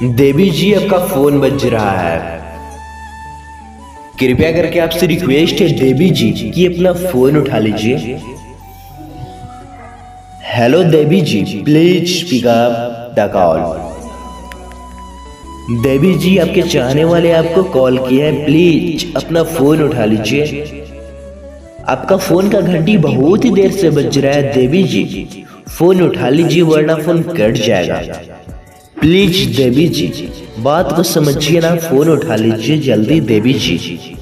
देवी जी, आपका फोन बज रहा है। कृपया करके आपसे रिक्वेस्ट है देवी जी कि अपना फोन उठा लीजिए। Hello Devi ji, please pick up the call. Devi ji, आपके चाहने वाले आपको कॉल किया है, प्लीज अपना फोन उठा लीजिए। आपका फोन का घंटी बहुत ही देर से बज रहा है देवी जी, फोन उठा लीजिए वरना फोन कट जाएगा। प्लीज देवी जी, बात को समझिए ना, फोन उठा लीजिए जल्दी देवी जी।